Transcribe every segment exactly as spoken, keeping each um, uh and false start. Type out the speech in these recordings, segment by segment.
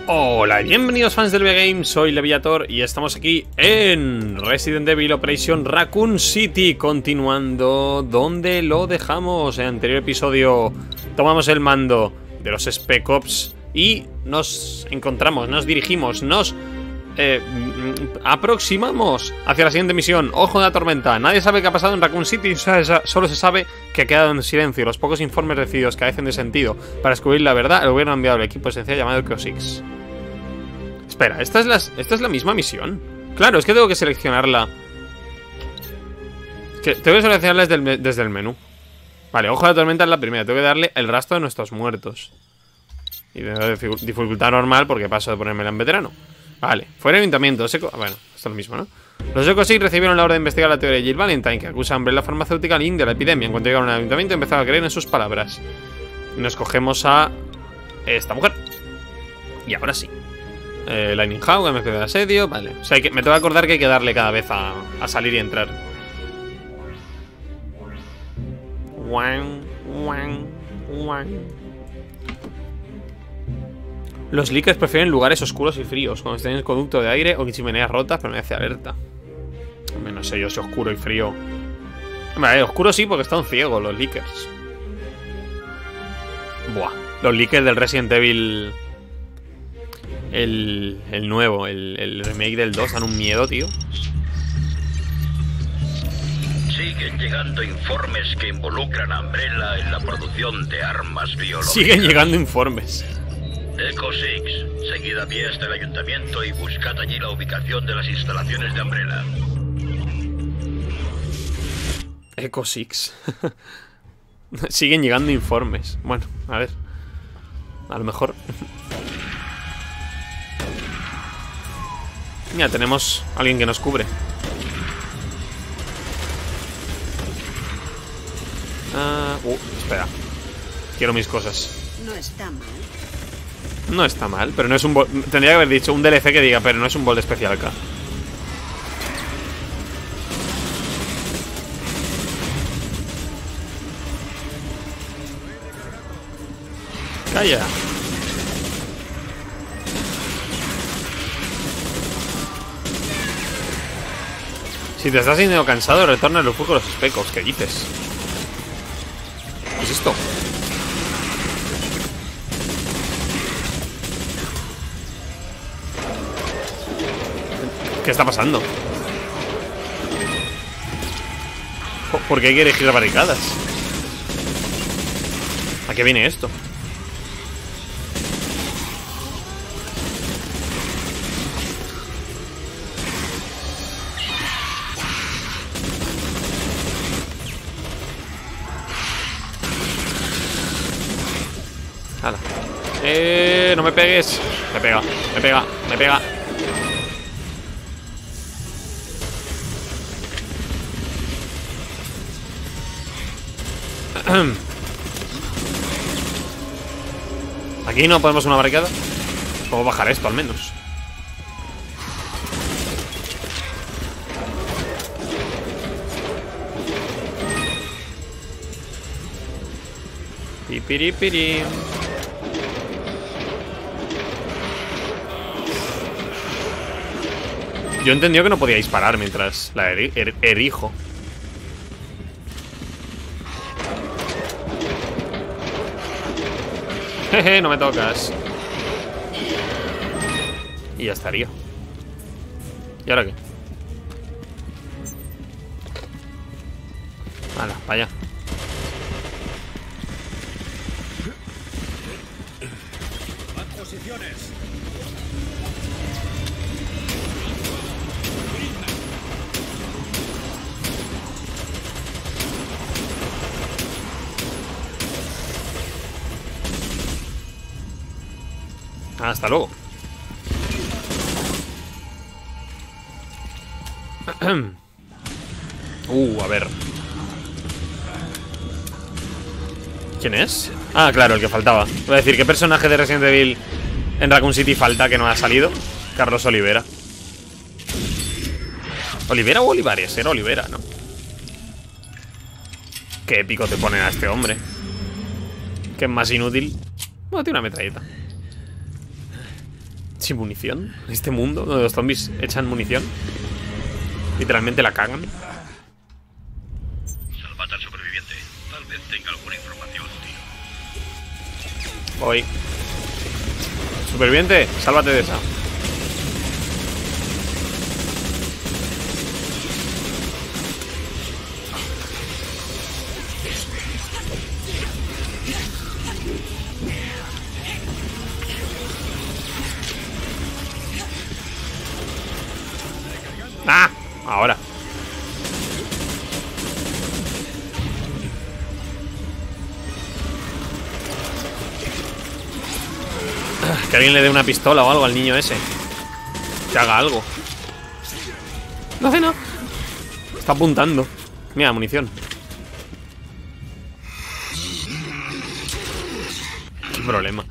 Hola y bienvenidos fans del V-Game, soy Leviator y estamos aquí en Resident Evil Operation Raccoon City, continuando donde lo dejamos. En el anterior episodio tomamos el mando de los Spec Ops y nos encontramos, nos dirigimos, nos eh, aproximamos hacia la siguiente misión. Ojo de la tormenta. Nadie sabe qué ha pasado en Raccoon City, solo se sabe que ha quedado en silencio. Los pocos informes recibidos carecen de sentido. Para descubrir la verdad, el gobierno ha enviado al equipo esencial llamado Echo Six. Espera, ¿esta es, la, ¿esta es la misma misión? Claro, es que tengo que seleccionarla. Es que tengo que seleccionarla desde el, desde el menú. Vale, ojo de la tormenta es la primera. Tengo que darle el rastro de nuestros muertos. Y de dificultad normal porque paso de ponérmela en veterano. Vale, fuera ayuntamiento. Seco... Bueno, esto es lo mismo, ¿no? Los Echo Six recibieron la orden de investigar la teoría de Jill Valentine, que acusa a Umbrella Farmacéutica al India de la epidemia. En cuanto llegaron al ayuntamiento empezaron a creer en sus palabras. Y nos cogemos a esta mujer. Y ahora sí. Eh, Lightning Hawk, M P de asedio. Vale, o sea, que, me tengo que acordar que hay que darle cada vez a, a salir y entrar. Wan, wan, wan. Los leakers prefieren lugares oscuros y fríos, cuando estén en el conducto de aire o chimeneas rotas, pero me hace alerta. Hombre, no sé yo si oscuro y frío. Hombre, oscuro sí, porque están ciegos los leakers. Buah, los leakers del Resident Evil... El, el nuevo, el, el remake del dos, dan un miedo, tío. Siguen llegando informes que involucran a Umbrella en la producción de armas biológicas. Siguen llegando informes. Echo Six, seguid a pie hasta el ayuntamiento y buscad allí la ubicación de las instalaciones de Umbrella. Echo Six. Siguen llegando informes. Bueno, a ver. A lo mejor... Mira, tenemos a alguien que nos cubre. Uh, uh, espera. Quiero mis cosas. No está mal. No está mal, pero no es un bol... Tendría que haber dicho un D L C que diga, pero no es un bol de especial acá. Calla. Si te estás sintiendo cansado, retorna el refugio de los Spec Ops. ¿Qué dices? ¿Qué es esto? ¿Qué está pasando? ¿Por qué hay que elegir barricadas? ¿A qué viene esto? Hala. Eh, no me pegues. Me pega, me pega, me pega. Aquí no podemos una barricada. Puedo bajar esto al menos. Pipiripiri. Yo he entendido que no podía disparar mientras la eri er erijo. Jeje, no me tocas. Y ya estaría. ¿Y ahora qué? Hala, para allá. Posiciones. Hasta luego. Uh, a ver. ¿Quién es? Ah, claro, el que faltaba. Voy a decir, ¿qué personaje de Resident Evil en Raccoon City falta que no ha salido? Carlos Olivera. ¿Olivera o Olivares? Era Olivera, ¿no? Qué épico te ponen a este hombre. Que es más inútil. Bueno, tiene una metralleta. sin munición. En este mundo donde los zombies echan munición. Literalmente la cagan. Salvad al superviviente. Tal vez tenga alguna información, tío. Voy. Superviviente, sálvate de esa. ¡Ah! Ahora. Que alguien le dé una pistola o algo al niño ese. Que haga algo. No hace nada. Está apuntando. Mira, munición. ¿Qué problema?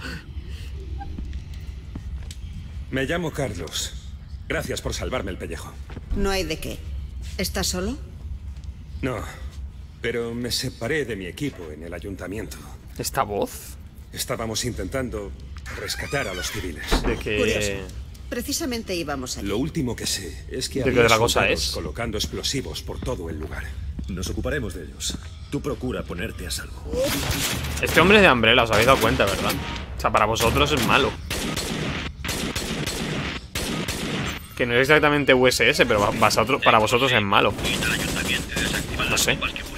Me llamo Carlos. Gracias por salvarme el pellejo. No hay de qué. ¿Estás solo? No, pero me separé de mi equipo en el ayuntamiento. ¿Esta voz? Estábamos intentando rescatar a los civiles. De que... Curioso. Precisamente íbamos allí. Lo último que sé es que ¿De qué había otra cosa soldados es? colocando explosivos por todo el lugar. Nos ocuparemos de ellos. Tú procura ponerte a salvo. Este hombre es de Umbrella, os habéis dado cuenta, ¿verdad? O sea, para vosotros es malo. Que no es exactamente U S S, pero vosotros, para vosotros es malo. No sé.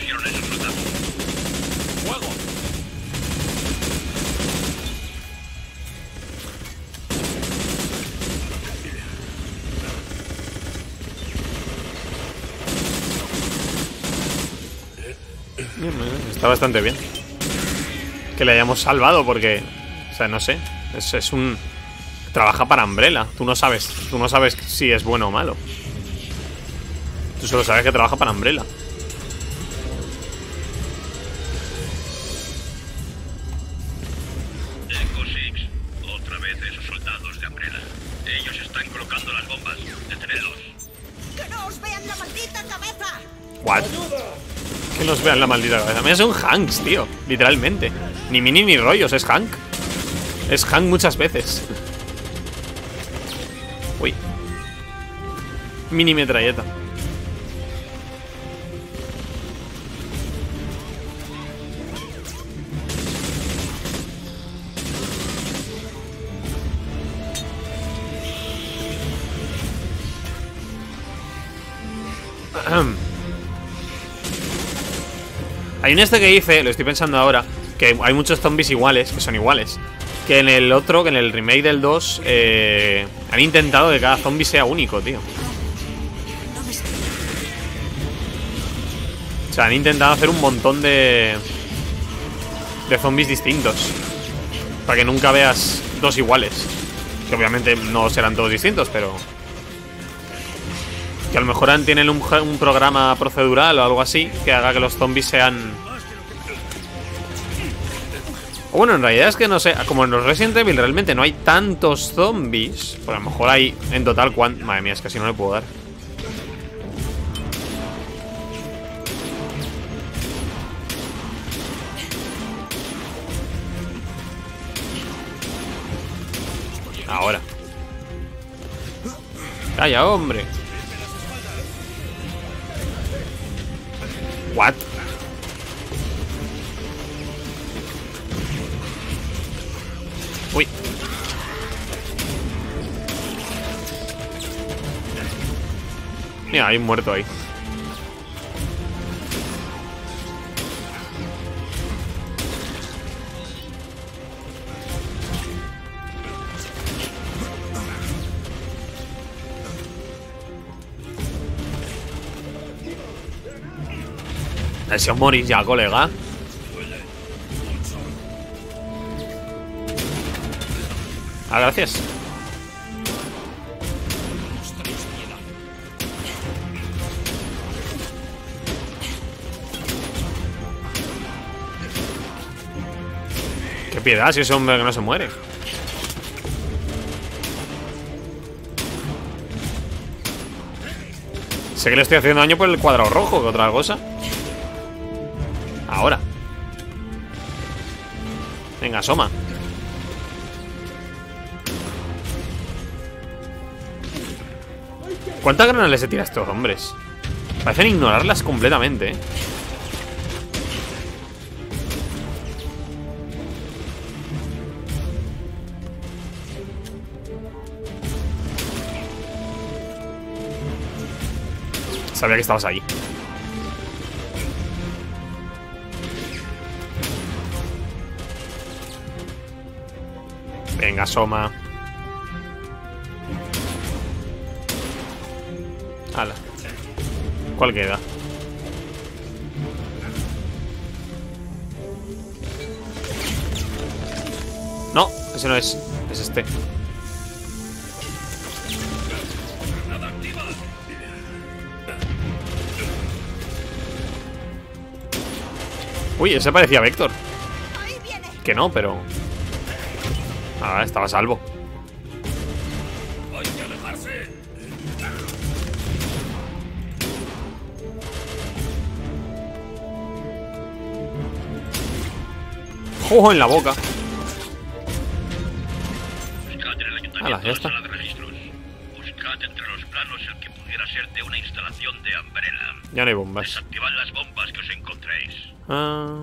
Está bastante bien que le hayamos salvado porque, o sea, no sé, es, es un... Trabaja para Umbrella. Tú no sabes, tú no sabes si es bueno o malo. Tú solo sabes que trabaja para Umbrella. Echo seis. Otra vez esos soldados de Umbrella. Ellos están colocando las bombas. Detenedlos. ¡Que no os vean la maldita cabeza! What? Que nos vean la maldita cabeza. Mira, es un Hanks, tío. Literalmente. Ni mini ni rollos, es Hank. Es Hank muchas veces. Uy. Mini metralleta. Hay un este que dice, lo estoy pensando ahora, que hay muchos zombies iguales, que son iguales. Que en el otro, que en el remake del dos, eh, han intentado que cada zombie sea único, tío. O sea, han intentado hacer un montón de... de zombies distintos. Para que nunca veas dos iguales. Que obviamente no serán todos distintos, pero... Que a lo mejor tienen un, un programa procedural o algo así que haga que los zombies sean... O bueno, en realidad es que no sé, como en los Resident Evil realmente no hay tantos zombies, pues a lo mejor hay en total cuánto... Madre mía, es que así no le puedo dar. Ahora. Calla, hombre. What? Uy. Mira, hay un muerto ahí. Si os morís ya, colega. Ah, gracias. Qué piedad, si ese hombre que no se muere. Sé que le estoy haciendo daño por el cuadrado rojo, que otra cosa. Ahora. Venga, asoma. ¿Cuántas granadas les he tirado a estos hombres? Parecen ignorarlas completamente, ¿eh? Sabía que estabas ahí. Venga, Soma. Hala. ¿Cuál queda? No, ese no es. Es este. Uy, ese parecía Vector. Que no, pero... Ah, estaba a salvo. ¡Ojo en la boca! Buscad en el ayuntamiento Ala, ya la está. sala de registros. Buscad entre los planos el que pudiera ser de una instalación de Umbrella. Ya no hay bombas. Desactivad las bombas que os encontréis. Ah.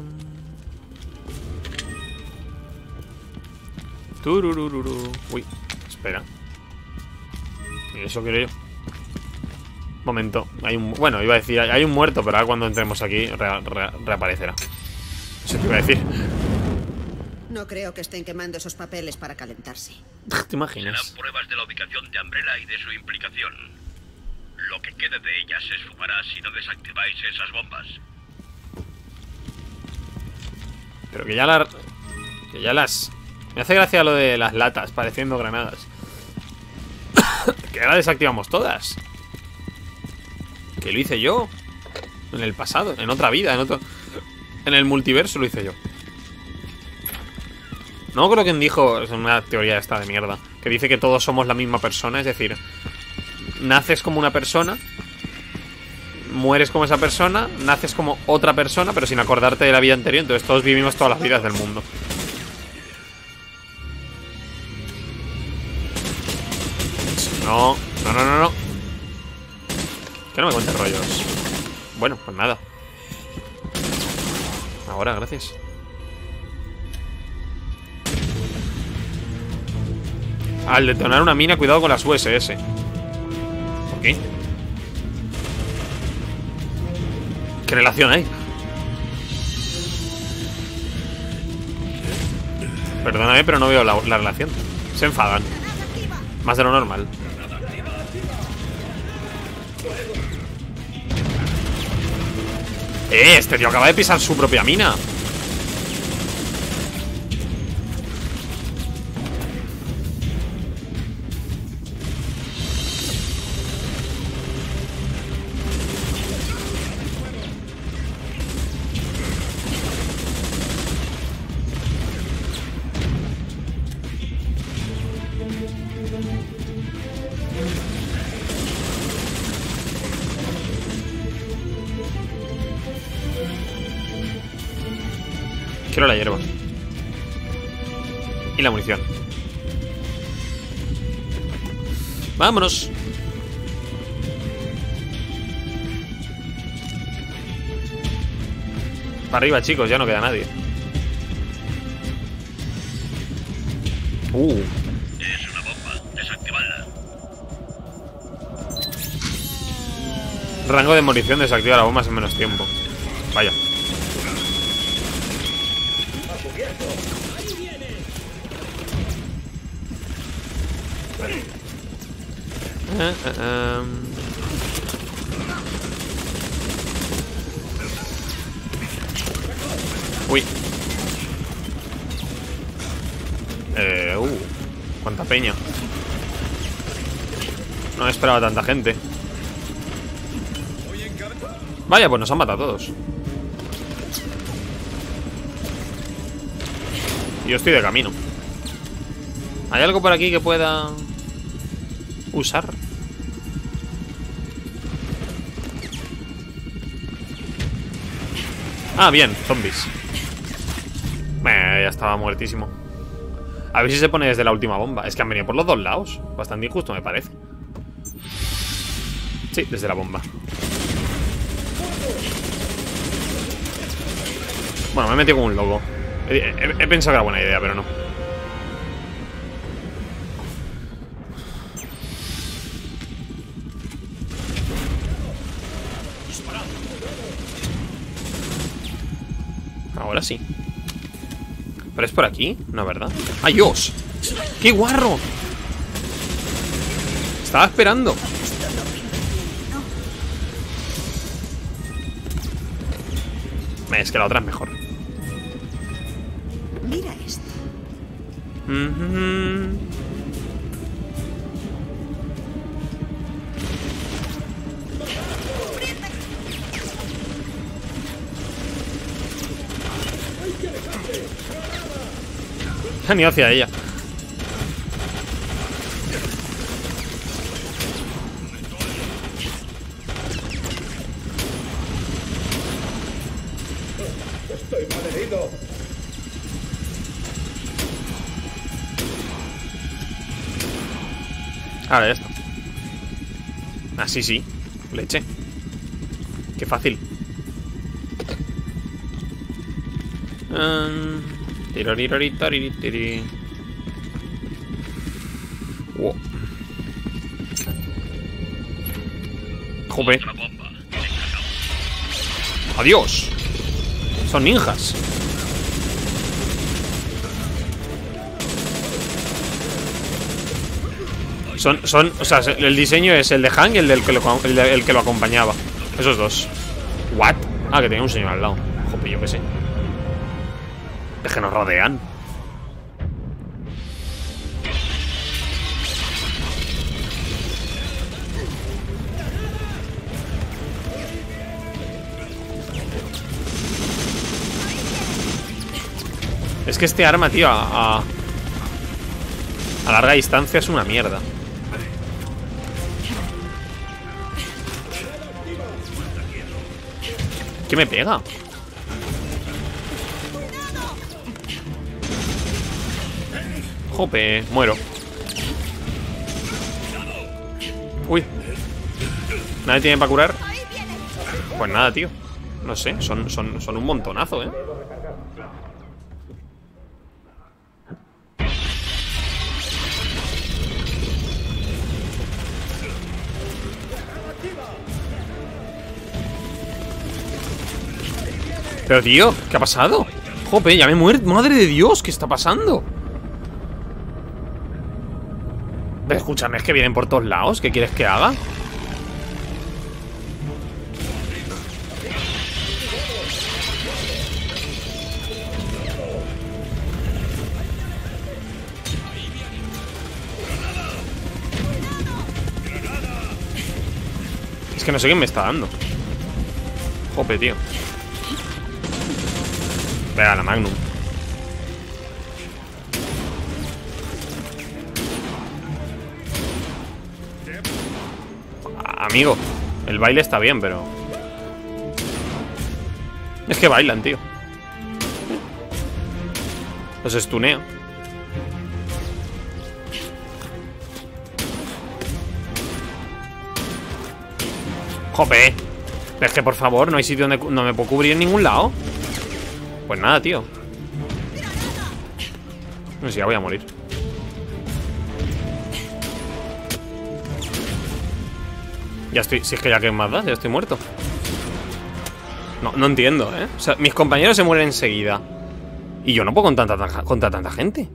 Tururururu. Uy, espera. ¿Y eso quiero yo? Momento. Hay un... Bueno, iba a decir, hay un muerto, pero ahora cuando entremos aquí re, re, reaparecerá. Eso te iba a decir. No creo que estén quemando esos papeles para calentarse. ¿Te imaginas? Serán pruebas de la ubicación de Umbrella y de su implicación. Lo que quede de ellas se esfumará si no desactiváis esas bombas. Pero que ya las... Que ya las... Me hace gracia lo de las latas pareciendo granadas. Que ahora desactivamos todas. Que lo hice yo. En el pasado, en otra vida, en otro... En el multiverso lo hice yo. No creo que quien dijo... Es una teoría esta de mierda. Que dice que todos somos la misma persona. Es decir, naces como una persona, mueres como esa persona, naces como otra persona, pero sin acordarte de la vida anterior. Entonces todos vivimos todas las vidas del mundo. No, no, no, no, no. Que no me cuentes rollos. Bueno, pues nada. Ahora, gracias. Al detonar una mina, cuidado con las U S S. ¿Por qué? ¿Qué relación hay? Perdóname, pero no veo la, la relación. Se enfadan. Más de lo normal. Eh, este tío acaba de pisar su propia mina. Quiero la hierba. Y la munición. Vámonos. Para arriba, chicos, ya no queda nadie. Uh. Es una bomba. Desactivadla. Rango de demolición, desactiva las bombas en menos tiempo. Vaya. Uh, uh, um. Uy. Eh, uh, cuánta peña. No esperaba tanta gente. Vaya, pues nos han matado a todos. Yo estoy de camino. ¿Hay algo por aquí que pueda usar? Ah, bien, zombies. Eh, ya estaba muertísimo. A ver si se pone desde la última bomba. Es que han venido por los dos lados. Bastante injusto, me parece. Sí, desde la bomba. Bueno, me he metido como un loco. He, he, he pensado que era buena idea, pero no. Ahora sí. ¿Pero es por aquí? No, ¿verdad? ¡Ay, Dios! ¡Qué guarro! Estaba esperando. Es que la otra es mejor. Mira esto. Mm-hmm. Han ido hacia ella. Estoy malherido. Ahora ya está. Así sí. Leche. Qué fácil. Um, tiroriroritariritiri. Wow. Jope. Adiós. Son ninjas. Son, son, o sea, el diseño es el de Hank y el, del que lo, el, de, el que lo acompañaba. Esos dos. ¿What? Ah, que tenía un señor al lado. Jope, yo qué sé. Es que nos rodean. Es que este arma, tío, a, a, a larga distancia es una mierda. ¿Qué me pega? Jope, muero. Uy. ¿Nadie tiene para curar? Pues nada, tío. No sé, son, son, son un montonazo, ¿eh? Pero tío, ¿qué ha pasado? Jope, ya me he muerto. Madre de Dios, ¿qué está pasando? Pero escúchame, es que vienen por todos lados. ¿Qué quieres que haga? Es que no sé quién me está dando. Jope, tío. Venga, la Magnum. Amigo, el baile está bien, pero... Es que bailan, tío. Los estuneo. Jope. Es que por favor, no hay sitio donde no me puedo cubrir en ningún lado. Pues nada, tío. No sé si ya voy a morir. Ya estoy, si es que ya que más da, ya estoy muerto. No, no entiendo, ¿eh? O sea, mis compañeros se mueren enseguida y yo no puedo contra tanta, contra tanta gente.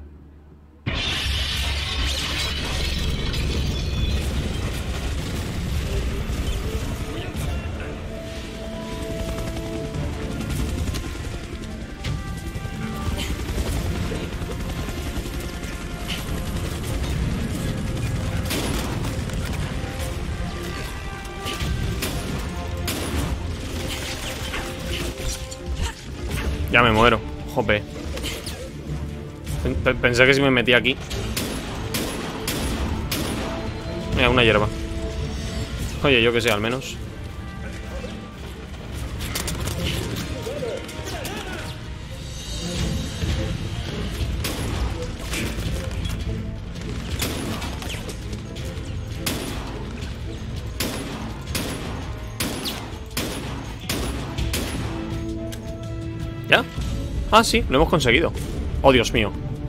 Ya me muero, jope. Pensé que si me metí aquí. Mira, una hierba. Oye, yo que sé, al menos. Ah, sí, lo hemos conseguido. Oh, Dios mío.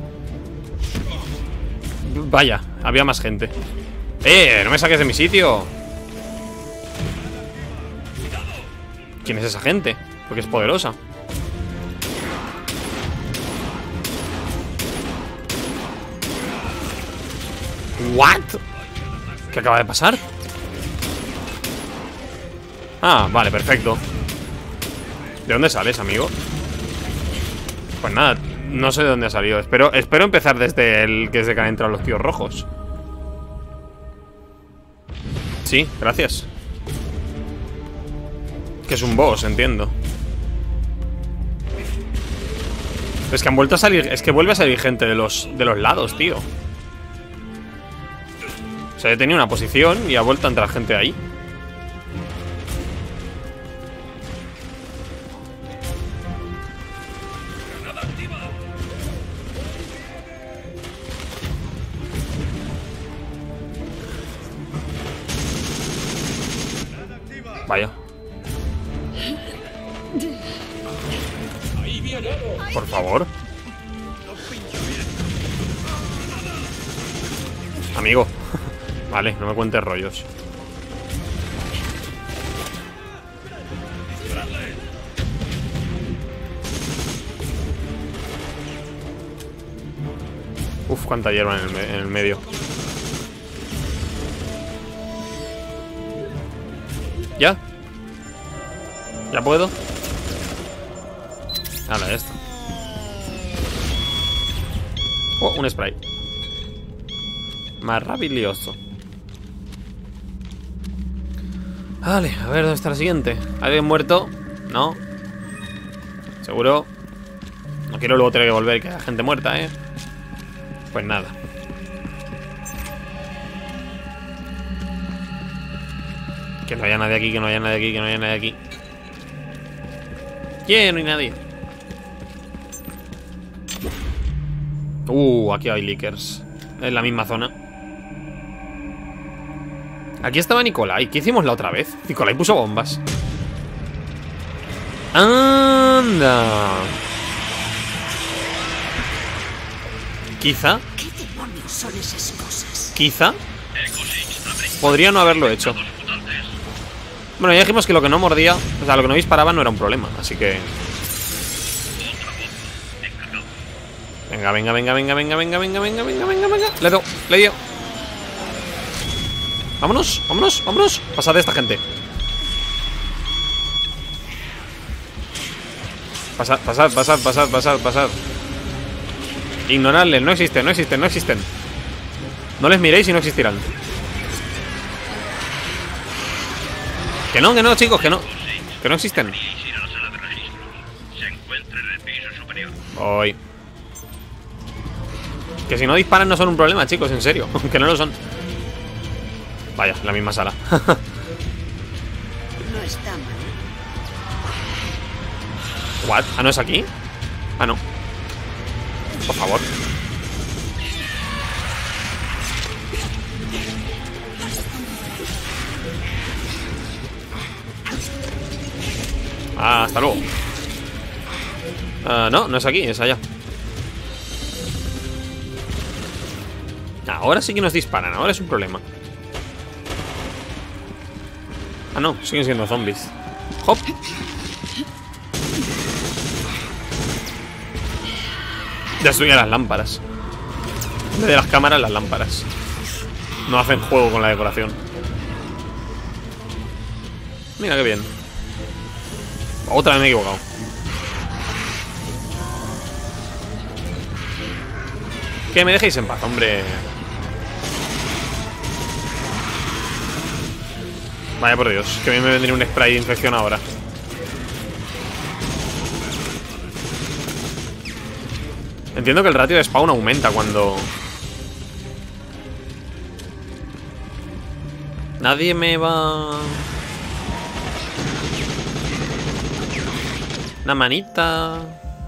Vaya, había más gente. ¡Eh! ¡No me saques de mi sitio! ¿Quién es esa gente? Porque es poderosa. ¿What? ¿Qué acaba de pasar? Ah, vale, perfecto. ¿De dónde sales, amigo? Pues nada, no sé de dónde ha salido. Espero, espero empezar desde el que es de que han entrado los tíos rojos. Sí, gracias. Que es un boss, entiendo. Es que han vuelto a salir. Es que vuelve a salir gente de los, de los lados, tío. O sea, he tenido una posición y ha vuelto a entrar gente ahí. Vaya. Por favor. Amigo. Vale, no me cuentes rollos. Uf, cuánta hierba en el, me en el medio. ¿Ya? ¿Ya puedo? Hala, esto. Oh, un spray. Maravilloso. Vale, a ver, ¿dónde está la siguiente? ¿Alguien muerto? No. ¿Seguro? No quiero luego tener que volver y que haya gente muerta, ¿eh? Pues nada. Que no haya nadie aquí, que no haya nadie aquí, que no haya nadie aquí. ¿Quién? No hay nadie. Uh, aquí hay leakers. En la misma zona. Aquí estaba Nikolai. ¿Qué hicimos la otra vez? Nikolai puso bombas. ¡Anda! Quizá. ¿Qué demonios son esas cosas? Quizá. Podría no haberlo hecho. Bueno, ya dijimos que lo que no mordía, o sea, lo que no disparaba no era un problema, así que... Venga, venga, venga, venga, venga, venga, venga, venga, venga, venga, venga. Le doy, le dio. Vámonos, vámonos, vámonos. Pasad de esta gente. Pasad, pasad, pasad, pasad, pasad, pasad. Ignoradles, no existen, no existen, no existen. No les miréis y no existirán. Que no, que no, chicos, que no. Que no existen. Voy. Que si no disparan no son un problema, chicos, en serio. Que no lo son. Vaya, la misma sala. No está mal. What? ¿Ah, no es aquí? Ah, no. Por favor. Ah, hasta luego. Uh, no, no es aquí, es allá. Ahora sí que nos disparan, ahora es un problema. Ah, no, siguen siendo zombies. Hop. Destruye las lámparas. En vez de las cámaras, las lámparas. No hacen juego con la decoración. Mira qué bien. Otra vez me he equivocado. Que me dejéis en paz, hombre. Vaya por Dios, que a mí me vendría un spray de infección ahora. Entiendo que el ratio de spawn aumenta cuando... Nadie me va... Una manita...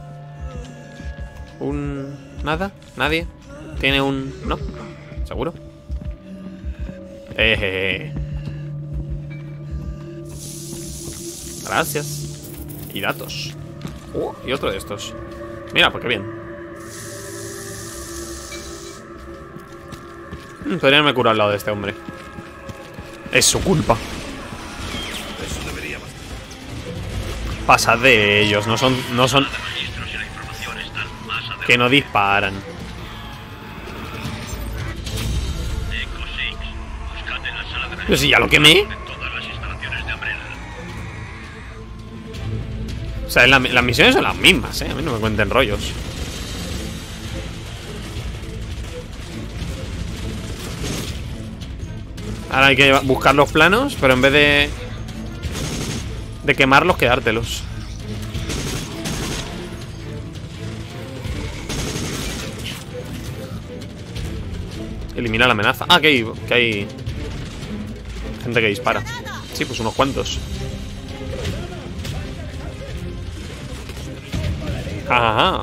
Un... ¿Nada? ¿Nadie? ¿Tiene un...? ¿No? ¿Seguro? Eh... Gracias. Y datos. Uh, y otro de estos. Mira, pues qué bien. mm, Podría haberme curado al lado de este hombre. Es su culpa. Eso debería bastar. Pasad de ellos, no son... No son... Registros y la información están más adelante. Que no disparan. Echo seis, buscad en la sala de Pero si ya lo quemé. en todas las instalaciones de Umbrella. O sea, la- las misiones son las mismas, eh. A mí no me cuenten rollos. Ahora hay que buscar los planos, pero en vez de... De quemarlos, quedártelos. Elimina la amenaza. Ah, que hay, que hay gente que dispara. Sí, pues unos cuantos. Ajá.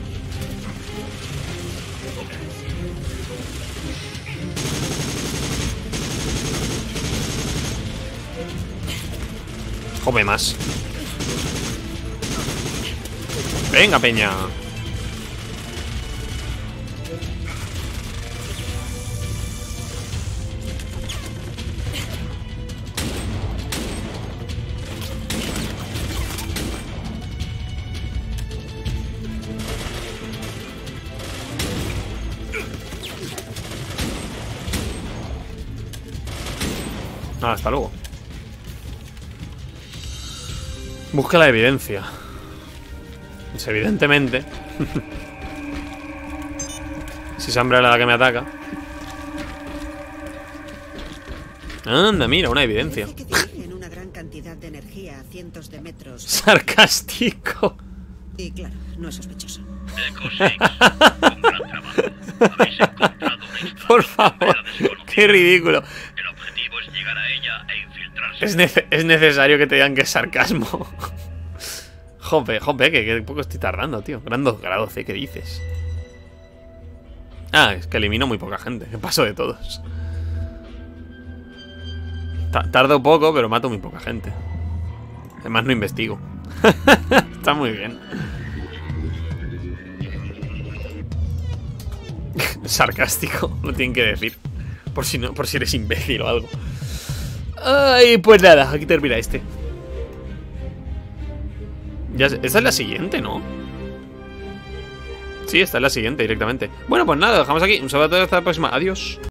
Come más. Venga, peña. Ah, hasta luego. Busca la evidencia. Pues evidentemente. Si es Umbrella la que me ataca. Anda, mira, una evidencia. Parece que dirigen una gran cantidad de energía a cientos de metros. Sarcástico. Y claro, no es sospechoso. Echo seis, un gran trabajo. Habéis encontrado una instalación Por de favor. Umbrella desconocida. Qué ridículo. El objetivo es llegar a ella e infiltrarse. Es, nece- es necesario que te digan que es sarcasmo. Jope, jope, que, que poco estoy tardando, tío. Grado, grado C, ¿qué dices? Ah, es que elimino muy poca gente. Que paso de todos. Ta- Tardo poco, pero mato muy poca gente. Además no investigo. Está muy bien. Sarcástico, lo tienen que decir. Por si no, por si eres imbécil o algo. Ay, pues nada, aquí termina este. Ya, esta es la siguiente, ¿no? Sí, esta es la siguiente directamente. Bueno, pues nada, dejamos aquí. Un saludo a todos, hasta la próxima. Adiós.